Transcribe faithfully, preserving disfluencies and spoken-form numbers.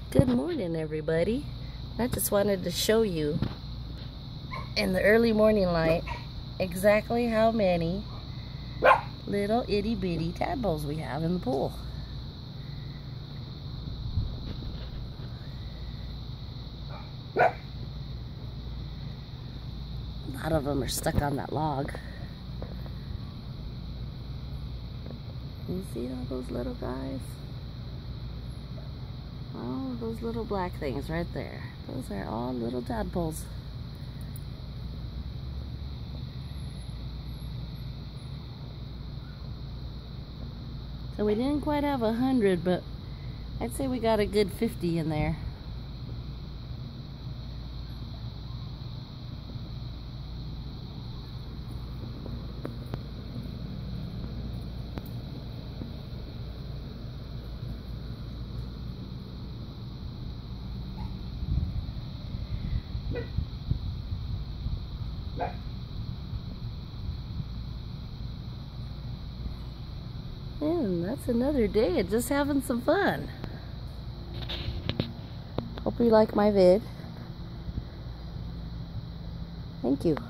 Good morning, everybody. I just wanted to show you in the early morning light exactly how many little itty bitty tadpoles we have in the pool. A lot of them are stuck on that log. You see all those little guys? All those little black things right there. Those are all little tadpoles. So we didn't quite have a hundred, but I'd say we got a good fifty in there. And that's another day of just having some fun. Hope you like my vid. Thank you.